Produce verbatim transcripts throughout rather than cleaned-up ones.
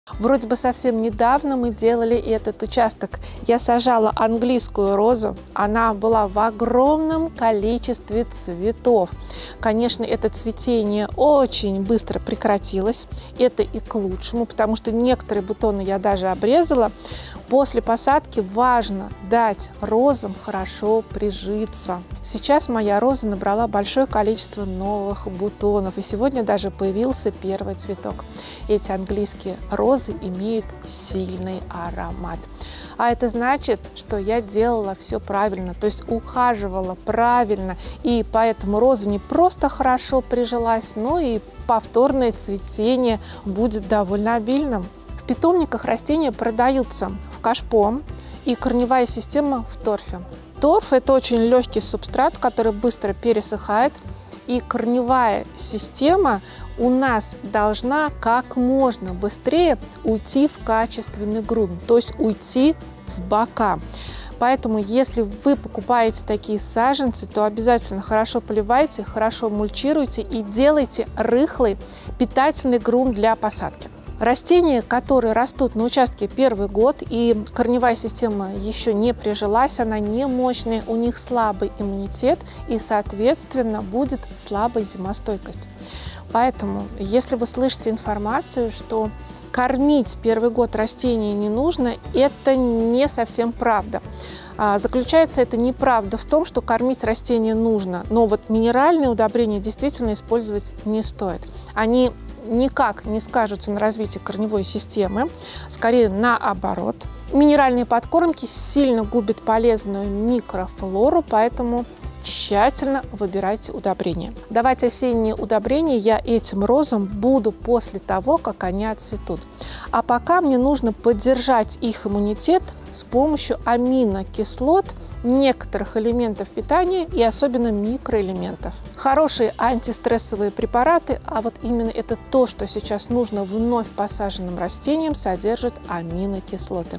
Вроде бы совсем недавно мы делали этот участок. Я сажала английскую розу. Она была в огромном количестве цветов. Конечно, это цветение очень быстро прекратилось. Это и к лучшему, потому что некоторые бутоны я даже обрезала. После посадки важно дать розам хорошо прижиться. Сейчас моя роза набрала большое количество новых бутонов. И сегодня даже появился первый цветок. Эти английские розы имеют сильный аромат. А это значит, что я делала все правильно, то есть ухаживала правильно. И поэтому роза не просто хорошо прижилась, но и повторное цветение будет довольно обильным. В питомниках растения продаются в кашпо и корневая система в торфе. Торф – это очень легкий субстрат, который быстро пересыхает, и корневая система у нас должна как можно быстрее уйти в качественный грунт, то есть уйти в бока. Поэтому, если вы покупаете такие саженцы, то обязательно хорошо поливайте, хорошо мульчируйте и делайте рыхлый питательный грунт для посадки. Растения, которые растут на участке первый год и корневая система еще не прижилась, она не мощная, у них слабый иммунитет и, соответственно, будет слабая зимостойкость. Поэтому, если вы слышите информацию, что кормить первый год растения не нужно, это не совсем правда. Заключается эта неправда в том, что кормить растения нужно, но вот минеральные удобрения действительно использовать не стоит. Они никак не скажутся на развитии корневой системы, скорее наоборот. Минеральные подкормки сильно губят полезную микрофлору, поэтому тщательно выбирайте удобрения. Давать осенние удобрения я этим розам буду после того, как они отцветут. А пока мне нужно поддержать их иммунитет с помощью аминокислот, некоторых элементов питания и особенно микроэлементов. Хорошие антистрессовые препараты, а вот именно это то, что сейчас нужно вновь посаженным растениям, содержат аминокислоты.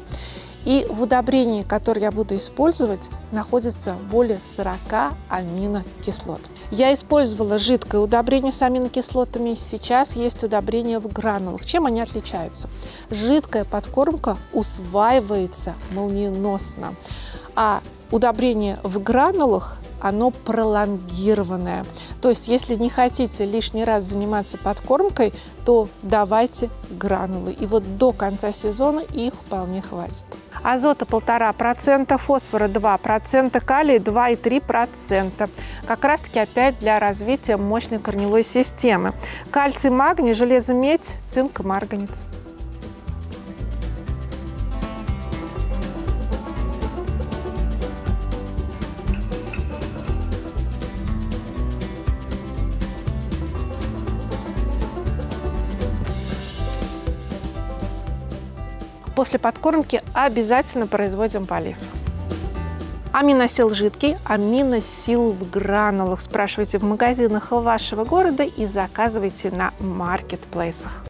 И в удобрении, которое я буду использовать, находится более сорока аминокислот. Я использовала жидкое удобрение с аминокислотами, сейчас есть удобрения в гранулах. Чем они отличаются? Жидкая подкормка усваивается молниеносно, а удобрение в гранулах, оно пролонгированное. То есть, если не хотите лишний раз заниматься подкормкой, то давайте гранулы. И вот до конца сезона их вполне хватит. Азота полтора процента, фосфора два процента, калия два и три процента. Как раз таки опять для развития мощной корневой системы. Кальций, магний, железо, медь, цинк и марганец. После подкормки обязательно производим полив. Аминосил жидкий, аминосил в гранулах. Спрашивайте в магазинах вашего города и заказывайте на маркетплейсах.